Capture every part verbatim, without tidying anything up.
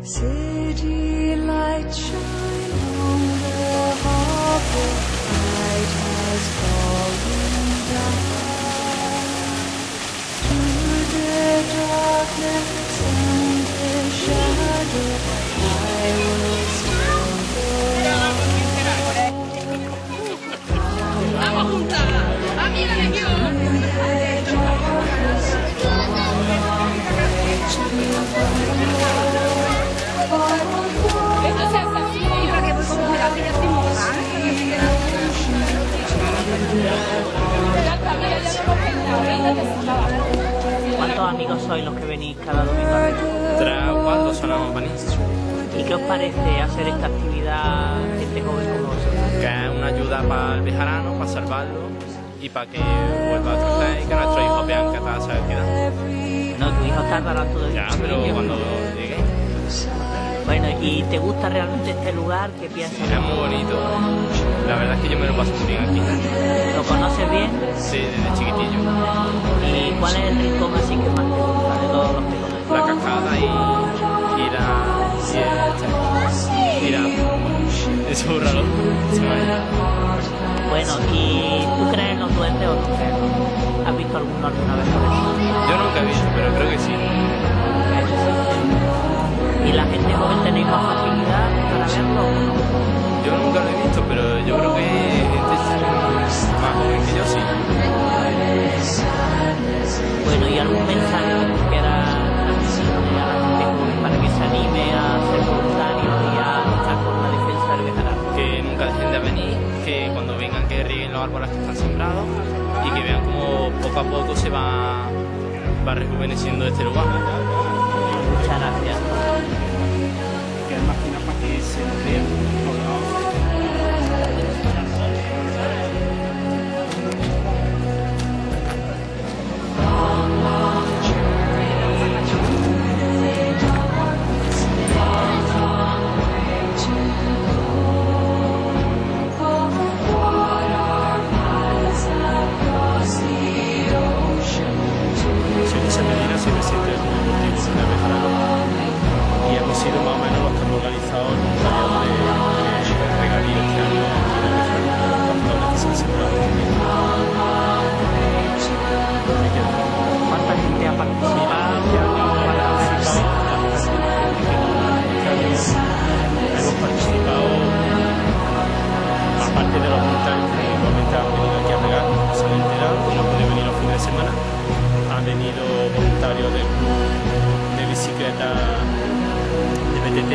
City lights shine on the harbor, night has fallen down. Through the darkness and the shadow, I will still go on. ¡Vamos juntas! ¡Ah, mira, le quiero! ¿Cuántos amigos sois los que venís cada domingo? Tres o cuatro sonamos venir. ¿Y qué os parece hacer esta actividad gente joven como vosotros? Que es una ayuda para el bejarano, para salvarlo y para que vuelva a crecer y que nuestros hijos vean que está esa actividad. No, tu hijo tardará todo el Ya, día. pero cuando llegue. Bueno, ¿y te gusta realmente este lugar? ¿Qué piensas? Es muy bonito. La verdad es que yo me lo paso muy bien aquí. ¿Lo conoces bien? Sí, desde chiquitillo. ¿Y cuál es el rincón así que más te gusta de todos los que conoces? La cascada y, y la... Y este, y la... Es un raro. Se me ha ido. Bueno, ¿y tú crees en los duendes o no crees? ¿Has visto alguno alguna vez por eso? Yo nunca he visto, pero creo que sí. ¿Y la gente joven tenéis más facilidad para verlo o no? Yo nunca lo he visto, pero yo creo que gente más joven que yo sí. Bueno, ¿y algún mensaje que tú quieras transmitirle a la gente joven para que se anime a ser voluntario y a luchar por la defensa del bejarano? Que nunca dejen de venir, que cuando vengan que rieguen los árboles que están sembrados y que vean como poco a poco se va, va rejuveneciendo este lugar. Muchas gracias. Que es más que nada para que se lo vean por lado. Esa medida siempre siente el deportivo de Bejarano y hemos sido más o menos los que hemos organizado el voluntariado de, de regadío este año aquí en Bejarano, los pastores que se han sembrado. ¿Cuánta gente ha participado? Hemos participado, aparte de los voluntarios que igualmente han venido aquí a regar, se han enterado y no pueden venir los fines de semana. Han venido voluntarios del club de bicicleta de B T T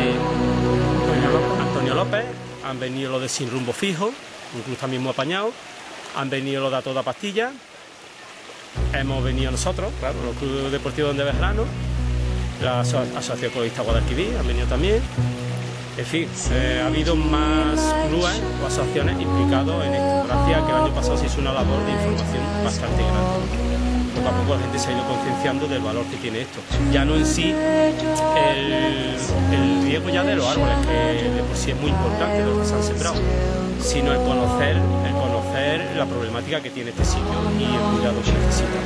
Antonio López, han venido los de Sin Rumbo Fijo, un club también muy apañado, han venido los de A Toda Pastilla, hemos venido nosotros, claro, los clubes deportivos de Bejarano, la aso Asociación Ecologista Guadalquivir han venido también. En fin, eh, ha habido más clubes o asociaciones implicados en esto, gracias a que el año pasado se hizo una labor de información bastante grande. Poco a poco la gente se ha ido concienciando del valor que tiene esto. Ya no en sí el, el riego ya de los árboles, que de por sí es muy importante, los que se han sembrado, sino el conocer, el conocer la problemática que tiene este sitio y el cuidado que necesita.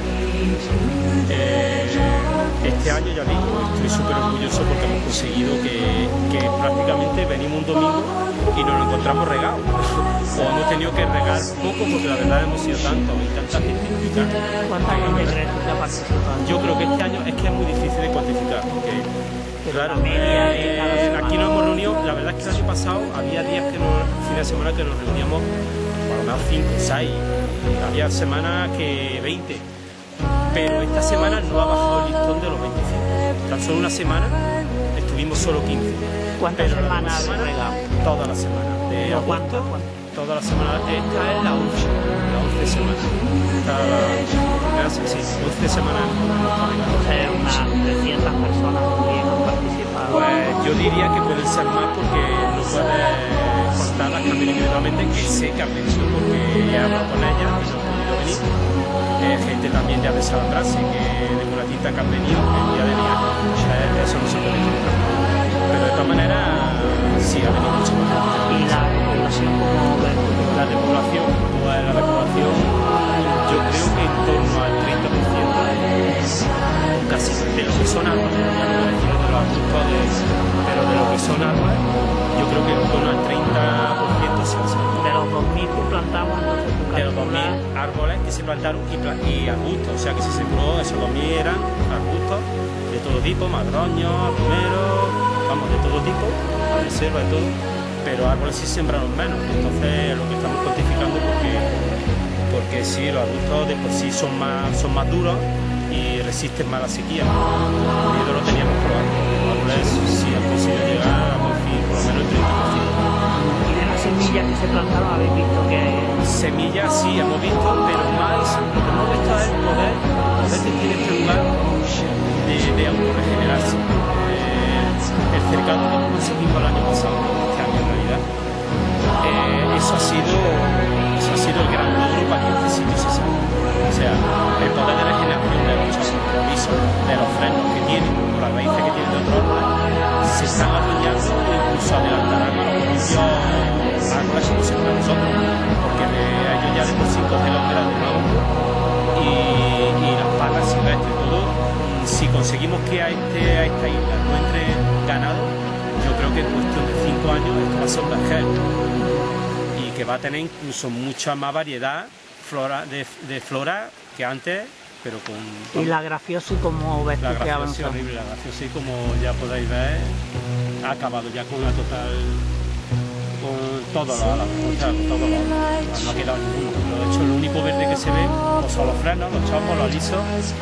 Eh, este año, ya digo, estoy súper orgulloso porque hemos conseguido que, que prácticamente venimos un domingo y nos lo encontramos regado. O hemos tenido que regar poco porque la verdad hemos sido tantos y tanta gente implicada. ¿Cuánta gente crees tú que ha participado? Yo creo que este año es que es muy difícil de cuantificar porque, claro, la media de cada eh, semana. aquí nos hemos reunido, la verdad es que el año pasado había días que nos, fines de semana que nos reuníamos por lo menos cinco, seis, había semanas que veinte, pero esta semana no ha bajado el listón de los veinticinco, tan solo una semana estuvimos solo quince. ¿Cuántas pero semanas has semana, regado? Toda la semana, de ¿No agosto, cuántas? toda la semana, esta es la once, la once semana, esta la, sí, once semanas hemos regado. O sea, unas trescientas personas también han participado. Pues yo diría que pueden ser más porque no puedes contarlas también individualmente, que sé que han venido porque he hablado con ellas y no han podido venir. Eh, gente también ya de Salabrase, que de Muratita que han venido el día de día, eh, eso no se puede contar. Pero de todas maneras, sí, ha venido mucho más gente. ¿Y la población cómo ves? La despoblación, pues la despoblación, yo creo que en torno al treinta por ciento casi de lo que son árboles, ya no voy a decir de los arbustos, pero de plantado, entonces tú de los dos mil calculas... árboles que se plantaron y, pla- y arbustos, o sea que se sembró, esos dos mil eran arbustos de todo tipo, madroños, romeros, vamos, de todo tipo, la reserva, de todo, pero árboles sí sembraron menos, entonces lo que estamos cuantificando porque, porque sí, los arbustos de por sí son más, son más duros y resisten más la sequía. El miedo lo teníamos probando, los árboles sí han conseguido llegar a por fin, por lo menos el treinta por ciento. Y de las semillas que se plantaron habéis visto que... Semillas sí hemos visto, pero más lo que hemos visto es el poder, el poder que tiene este lugar de, de autorregenerarse. Eh, el cercado que hemos conseguido el año pasado, este año en realidad, eh, eso ha sido eso ha sido el gran logro para que este sitio se salga. O sea, el poder de regeneración de los compromisos, de los frenos que tienen, por las raíces que tienen de otros árboles, se están adueñando e incluso adelantarán a los propios árboles que pusimos nosotros, porque de ellos ya de por sí cogen la hoguera de nuevo y, y las palas silvestres, todo. Si conseguimos que a, este, a esta isla no entre ganado, yo creo que en cuestión de cinco años esto va a ser un vergel y que va a tener incluso mucha más variedad flora, de, de flora que antes, pero con... con Y la grafiosa, ¿cómo ves la tú que grafiosa avanza? horrible, la grafiosa, y como ya podéis ver, ha acabado ya con la total... con todos los alas, o sea, con todos los alas, no ha quedado ninguno. De hecho, lo único verde que se ve pues son los frenos, los chopos, los lisos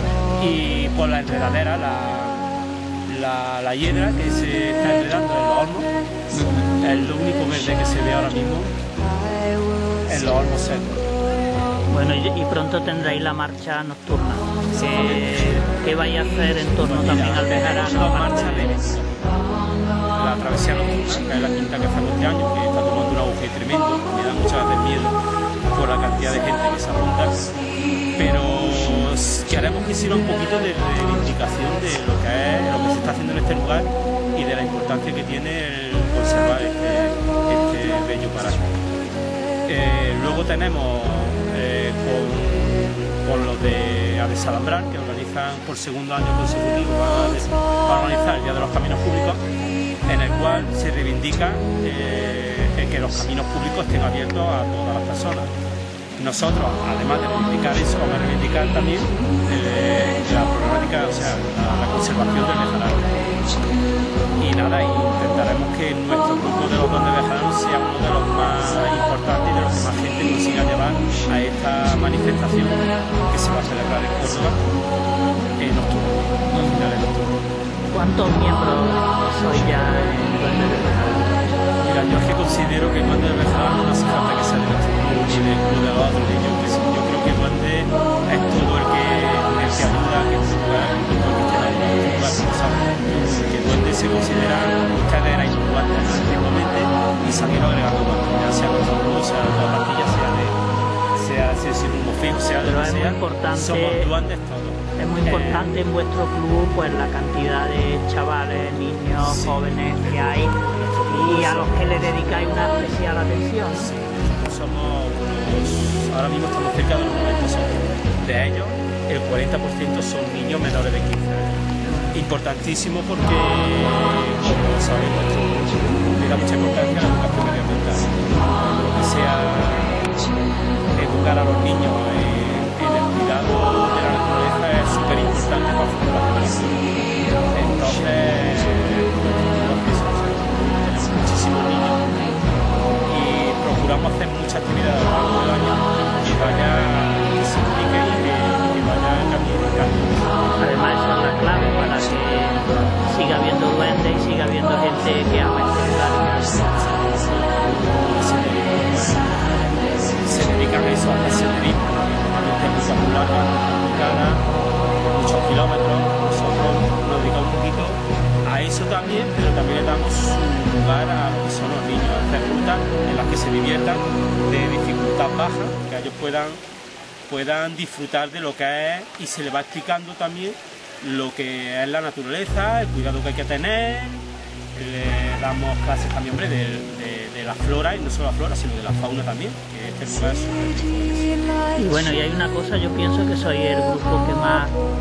y por la enredadera, la, la, la hiedra que se está enredando en los olmos, es lo único verde que se ve ahora mismo en los olmos secos. Bueno, y, y pronto tendréis la marcha nocturna. ¿Qué, qué vais a hacer en torno Pues también mira, al tenemos verano? dos marchas de la travesía nocturna, que es la quinta que hacemos este año, que está tomando un auge tremendo, me da muchas veces miedo por la cantidad de gente que se apunta, pero queremos que sirva un poquito de reivindicación de lo que es lo que se está haciendo en este lugar y de la importancia que tiene el conservar este, este bello paraje. Eh, luego tenemos eh, con, con los de Adesalambrar, que organizan por segundo año consecutivo para organizar el Día de los Caminos Públicos, en el cual se reivindica eh, que los caminos públicos estén abiertos a todas las personas. Nosotros, además de reivindicar eso, vamos a reivindicar también eh, la problemática, o sea, la, la conservación del bejarano. Y nada, y intentaremos que nuestro grupo de los Duendes Bejaranos sea uno de los más importantes y de los que más gente consiga llevar a esta manifestación que se va a celebrar en Córdoba en octubre, a finales de octubre. ¿Cuántos miembros sois ya en Duendes del Bejarano? Mira, yo es que considero que el Duende del Bejarano no hace falta que sea de nuestro club ni del club de los otros, ni yo, que sí. Yo creo que el Duende es todo el que, el que ayuda, que es lugar, el que esté en el lugar, como saben. Que el Duende se considera, ustedes eran duendes antiguamente y se han ido agregando duendes, ya sea de otro, sea de otra partida, sea de sea, sea, sea un fijo, sea de Pero lo que es muy sea, importante- somos duendes todos. Es muy importante en vuestro club pues la cantidad de chavales, niños, Sí. jóvenes que hay y a los que le dedicáis una especial atención. Sí, nosotros somos unos, ahora mismo estamos cerca de los noventa socios. De ellos, el cuarenta por ciento son niños menores de quince años. Importantísimo porque, como sabéis, nuestro le da mucha importancia a la educación medioambiental. Lo que sea educar a los niños en, en el cuidado de la naturaleza es súper importante para futuras generaciones. Entonces, tenemos muchísimos niños y procuramos hacer muchas actividades a lo largo del año que vayan, que se impliquen y que, que vayan cambiando. Además esa es la clave para que siga habiendo duendes y siga habiendo gente que ama este lugar. Se dedican a eso, a hacer senderismo, muchas mulatas, muchos kilómetros. Nosotros nos dedicamos un poquito a eso también, pero también le damos un lugar a lo que son los niños, a hacer rutas en las que se diviertan de dificultad baja, que ellos puedan, puedan disfrutar de lo que es y se les va explicando también lo que es la naturaleza, el cuidado que hay que tener. Le damos clases también, hombre, de, de, de la flora, y no solo la flora, sino de la fauna también, que este lugar es súper rico en eso. Y bueno, y hay una cosa, yo pienso que soy el grupo que más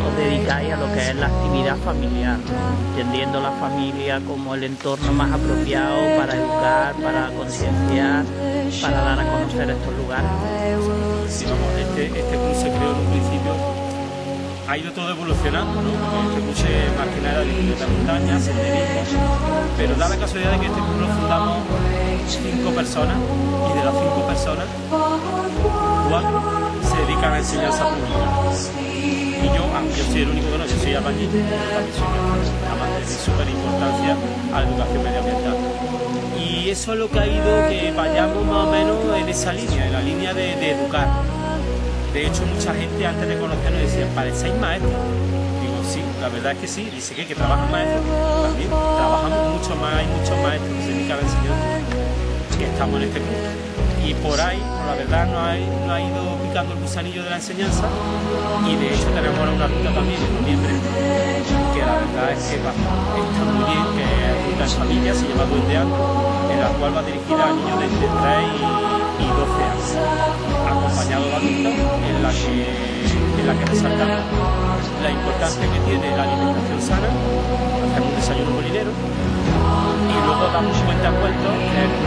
os dedicáis a lo que es la actividad familiar, ¿no? Entendiendo la familia como el entorno más apropiado para educar, para concienciar, para dar a conocer estos lugares. Sí, vamos, este, este club se creó en un principio, ha ido todo evolucionando, ¿no? Porque este club se más que nada de bicicleta de montaña, senderismo, pero da la casualidad de que este club lo fundamos cinco personas y de las cinco personas, cuatro se dedican a la enseñanza pública. Y yo, aunque yo soy el único que no, yo soy albañil, también soy amante de súper importancia a la educación medioambiental. Y eso es lo que ha ido que vayamos más o menos en esa línea, en la línea de, de educar. De hecho, mucha gente antes de conocernos decía, ¿parecéis maestros? Digo, sí, la verdad es que sí. Dice que, que trabajan maestros, también trabajamos mucho más, hay muchos maestros que se dedican a la enseñanza, que estamos en este club. Y por ahí, por la verdad, nos ha, nos ha ido picando el gusanillo de la enseñanza, y de hecho tenemos ahora una ruta también en noviembre, que la verdad es que va, está muy bien, que es ruta en familia, se llama Duendeando, en la cual va dirigida a niños de entre tres y doce años, acompañado de adultos, en la que, en la que resaltamos la importancia que tiene la alimentación sana, hacemos un desayuno molinero, y luego damos cuenta cuentos, que es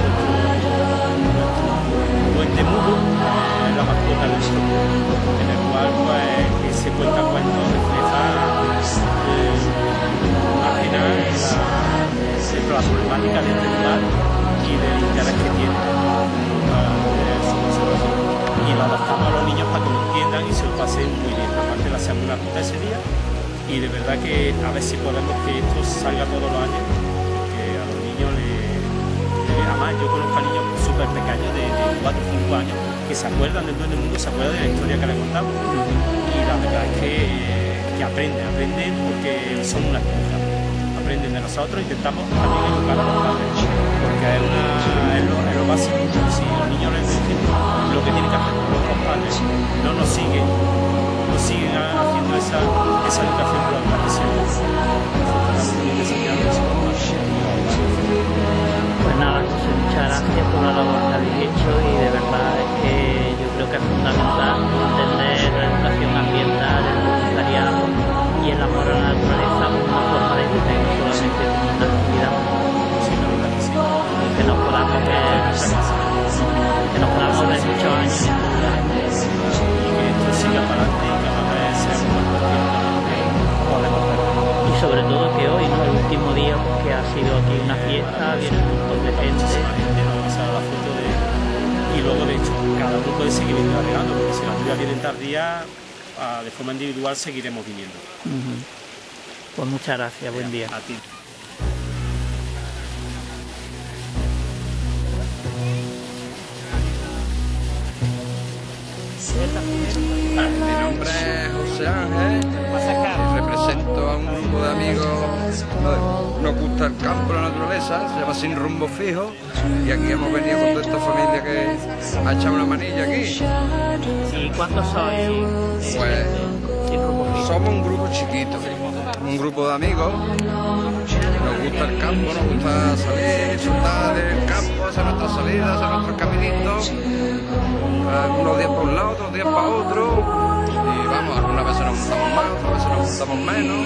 Duende Mudo, eh, la mascota del show, en el cual pues, ese cuentacuentos refleja eh, al final la, la problemática del lugar y del interés que tiene eh, su conservación. Y lo adaptamos a los niños para que lo entiendan y se lo pasen muy bien. Aparte le hacemos una ruta ese día, y de verdad que a ver si podemos que esto salga todos los años, que a los niños les... Además, yo conozco a niños súper pequeños de, de cuatro o cinco años que se acuerdan del Duende Mundo, se acuerdan de la historia que les contamos, y la verdad es que, que aprenden, aprenden porque son una esponja, aprenden de nosotros. Intentamos también educar a los padres, porque es, una, es, lo, es lo básico. Si los niños les dicen lo que tienen que hacer con los padres, no nos siguen, no siguen haciendo esa, esa educación por la que se Pues nada, José, muchas gracias por la labor que habéis hecho, y de verdad es que yo creo que es fundamental entender la educación ambiental, el voluntariado y el amor a la naturaleza como una forma de vivir, no solamente como una actividad. Sí, la verdad que sí. Y que nos podamos ver, que nos podamos ver muchos años en este lugar. Y que esto siga para adelante y cada vez seamos más conscientes de podemos ver. Y sobre todo que hoy, ¿no? El último día, porque ha sido aquí una fiesta, viene un montón de gente. Nos ha pasado la foto de... Y luego, de hecho, cada uno puede seguir navegando, porque si las lluvias vienen tardías, de forma individual seguiremos viniendo. Uh-huh. Pues muchas gracias, buen día. A ti. Mi nombre es José Ángel y represento a un grupo de amigos. Nos gusta el campo, la naturaleza, se llama Sin Rumbo Fijo, y aquí hemos venido con toda esta familia que ha echado una manilla aquí. ¿Y cuántos sois? Eh, Pues sin rumbo fijo? somos un grupo chiquito, un grupo de amigos. Nos gusta el campo, nos gusta salir, disfrutar del campo, hacer nuestras salidas, hacer nuestros caminitos. Unos días para un lado, otros días para otro, y vamos, algunas veces nos juntamos más, otras veces nos juntamos menos.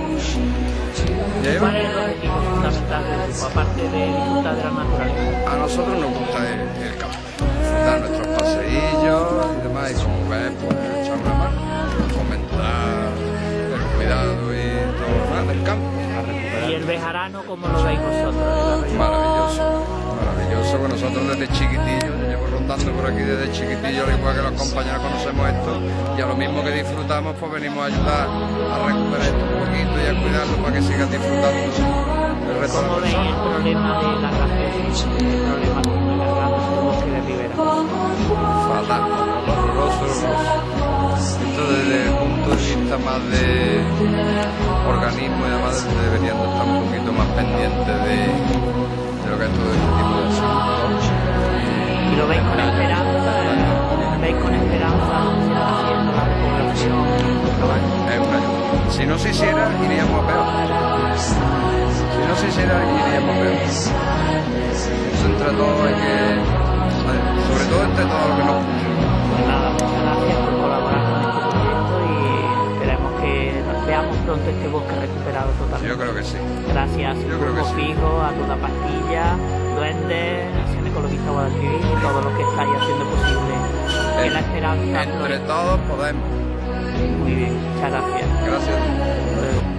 ¿Cuál es el objetivo fundamental del grupo, aparte de disfrutar de la naturaleza? A nosotros nos gusta el, el campo, disfrutar nuestros paseillos y demás, y como ves, pues echar una mano, fomentar el cuidado y todo lo demás del campo. ¿Y el bejarano cómo lo veis vosotros? Maravilloso, maravilloso, que nosotros desde chiquitillos, yo llevo rondando por aquí desde chiquitillo, al igual que los compañeros conocemos esto, y a lo mismo que disfrutamos, pues venimos a ayudar a recuperar esto un poquito y a cuidarlo para que sigan disfrutando el resto de ¿Cómo las veis el personas. problema de la gaseosa, el problema que está cargando este bosque de ribera? Fatal, horroroso, horroroso. Esto desde el punto de vista más de organismo y además deberían de estar un poquito más pendientes de, de lo que es todo este tipo de asuntos. ¿Y lo veis con esperanza? ¿Veis con esperanza lo que se está haciendo la repoblación? Es una ayuda. Si no se hiciera, iríamos a peor. Si no se hiciera, iríamos a peor. Eso entre todos hay que... Sobre todo entre todos los que nos... Pues nada, muchas gracias por colaborar con este proyecto, y esperemos que este bosque recuperado totalmente. Yo creo que sí. Gracias, Yo creo que Grupo sí. Fijo, a Duda Pastilla, Duendes, Acción Ecologista Guadalquivir y todo lo que estáis haciendo posible que En- la esperanza Entre florezca. todos podemos. Muy bien, muchas gracias. Gracias. Eh,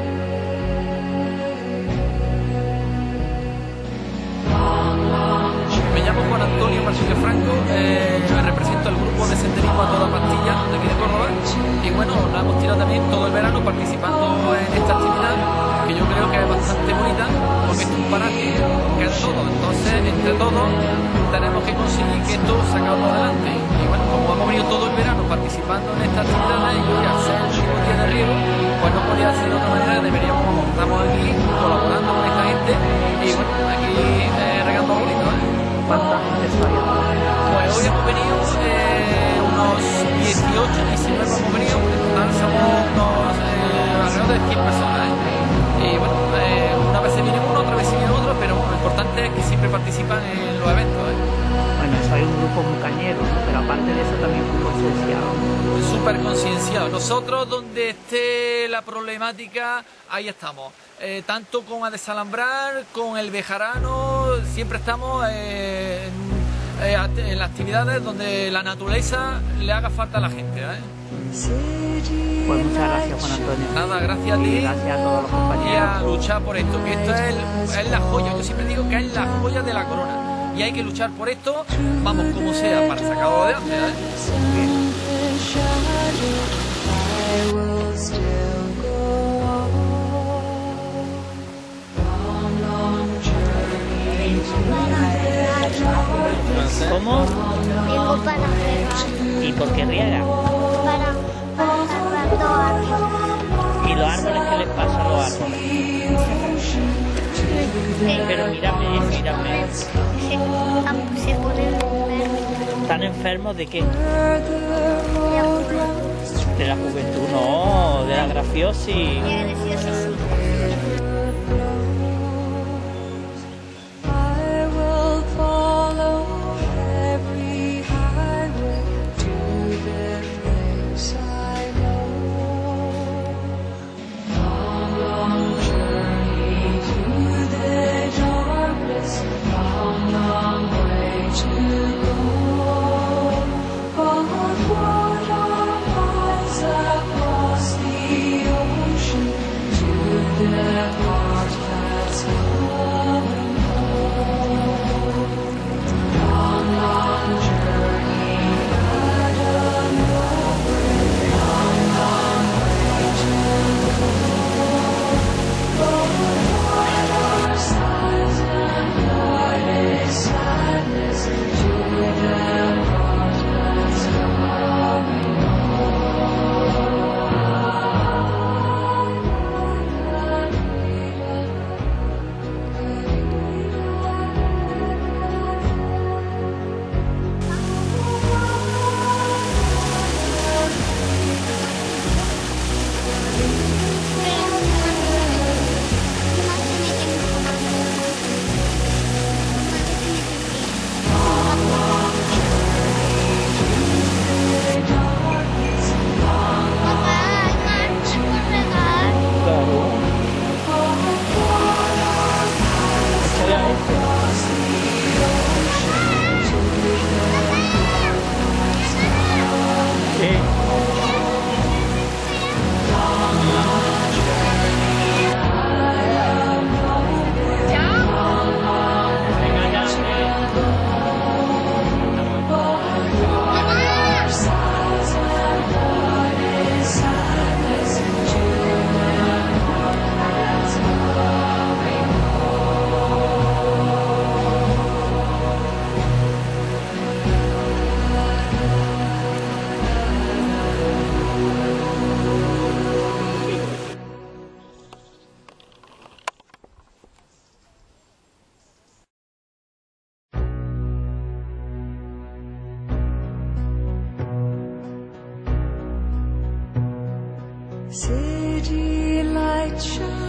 Me llamo Juan Antonio Martínez Franco, eh, represento al grupo de senderismo a toda pastilla de aquí de Córdoba y bueno, nos hemos tirado también todo el verano participando en esta actividad que yo creo que es bastante bonita porque es un paraje que es todo, entonces entre todos tenemos que conseguir que esto salga adelante y bueno, como hemos venido todo el verano participando en esta actividad y hoy al ser el último día de riego, pues no podía ser de otra manera, deberíamos, estamos aquí colaborando con esta gente y bueno, aquí eh, regando bolitos, ¿eh? ¿Cuánta gente sois? Pues hoy hemos venido eh, unos dieciocho, diecinueve hemos venido, en total somos unos eh, alrededor de cien personas. ¿eh? Y bueno, eh, una vez se viene uno, otra vez se viene otro, pero bueno, lo importante es que siempre participan en los eventos. ¿eh? Bueno, sois un grupo muy cañero, ¿no? Pero aparte de eso también muy concienciado. Súper concienciados. Nosotros donde esté la problemática, ahí estamos. Eh, tanto con a desalambrar, con el bejarano, siempre estamos eh, en, eh, act- en las actividades donde la naturaleza le haga falta a la gente. ¿eh? Pues muchas gracias, Juan Antonio. Nada, gracias a Y ti gracias a todos los y a compañeros. luchar por esto, que esto es, el- es la joya. Yo siempre digo que es la joya de la corona y hay que luchar por esto, vamos como sea, para sacarlo adelante. ¿eh? I will still go on. Long, long journey to ¿Cómo? Riego para regar, ¿Y por qué riega? para, para salvando árboles. ¿Y los árboles qué les pasa a los árboles? Pero mírame, mírame. Se, se ponen enfermos. ¿Están enfermos de qué? Ya, pues, De la juventud, no, de la grafiosis. ya gracioso. I will follow every highway to the place I know. Long, long journey to the darkness, long, long way to go. But what are miles across the ocean to the heart that's coming home? Long, long journey out of nowhere, long, long way to go. But what are sighs and what is sadness to the heart that's coming Claro. Échale a este. Sí. Venga, ya, eh. City lights shine.